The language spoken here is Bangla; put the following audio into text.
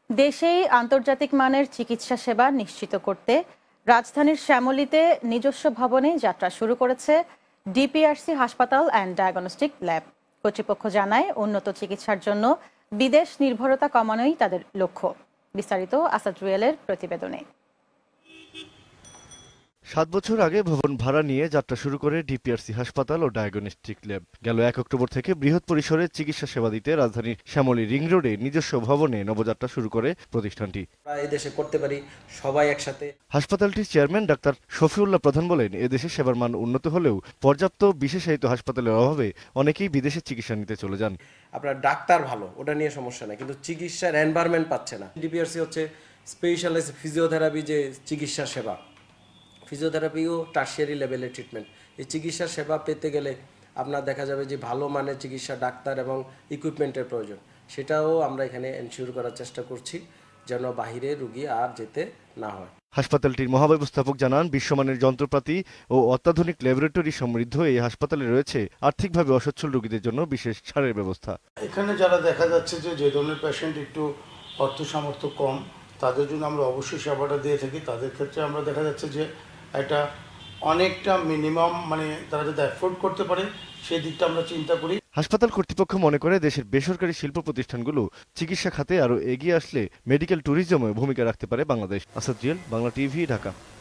দেশেই আন্তর্জাতিক মানের চিকিৎসা সেবা নিশ্চিত করতে রাজধানীর শ্যামলীতে নিজস্ব ভবনে যাত্রা শুরু করেছে ডিপিআরসি হাসপাতাল অ্যান্ড ডায়াগনস্টিক ল্যাব। কর্তৃপক্ষ জানায়, উন্নত চিকিৎসার জন্য বিদেশ নির্ভরতা কমানোই তাদের লক্ষ্য। বিস্তারিত আসাদ রুয়েলের প্রতিবেদনে। 7 বছর আগে ভবন ভাড়া নিয়ে যাত্রা শুরু করে ডিপিআরসি হাসপাতাল ও ডায়াগনস্টিক ল্যাব। গেল 1 অক্টোবর থেকে বৃহৎ পরিসরে চিকিৎসা সেবা দিতে রাজধানীর শ্যামলী রিং রোডে নিজস্ব ভবনে নবযাত্রা শুরু করে প্রতিষ্ঠানটি। এদেশে করতে পারি সবাই একসাথে। হাসপাতালটির চেয়ারম্যান ডাক্তার শফিউল্লাহ প্রধান বলেন, এদেশে সেবার মান উন্নত হলেও পর্যাপ্ত বিশেষায়িত হাসপাতালের অভাবে অনেকেই বিদেশে চিকিৎসা নিতে চলে যান। আপনার ডাক্তার ভালো, ওটা নিয়ে সমস্যা নাই, কিন্তু চিকিৎসার এনভায়রনমেন্ট পাচ্ছে না। ডিপিআরসি হচ্ছে স্পেশালাইজড ফিজিওথেরাপি যে চিকিৎসা সেবা, ফিজিওথেরাপিও টার্সিয়ারি লেভেলের ট্রিটমেন্ট। এই চিকিৎসা সেবা পেতে গেলে আপনার দেখা যাবে যে ভালো মানের চিকিৎসা ডাক্তার এবং ইকুইপমেন্টের প্রয়োজন। সেটাও আমরা এখানে এনশিওর করার চেষ্টা করছি যেন বাহিরে রুগী আর যেতে না হয়। হাসপাতালটির মহাব্যবস্থাপক জানান, বিশ্বমানের যন্ত্রপাতি ও অত্যাধুনিক ল্যাবরেটরি সমৃদ্ধ এই হাসপাতালে রয়েছে আর্থিকভাবে অসচ্ছল রোগীদের জন্য বিশেষ ছাড়ের ব্যবস্থা। এখানে যারা দেখা যাচ্ছে যে ধরনের পেশেন্ট একটু অর্থ সামর্থ্য কম, তাদের জন্য আমরা অবশ্যই সেবাটা দিয়ে থাকি। তাদের ক্ষেত্রে আমরা দেখা যাচ্ছে যে এটা অনেকটা মিনিমাম, মানে তারা যাতে অ্যাফোর্ড করতে পারে সেই দিকটা আমরা চিন্তা করি। হাসপাতাল কর্তৃপক্ষ মনে করে, দেশের বেসরকারি শিল্প প্রতিষ্ঠানগুলো চিকিৎসা খাতে আরও এগিয়ে আসলে মেডিকেল ট্যুরিজমে ভূমিকা রাখতে পারে বাংলাদেশ। আসাদ রিয়েল, বাংলা টিভি, ঢাকা।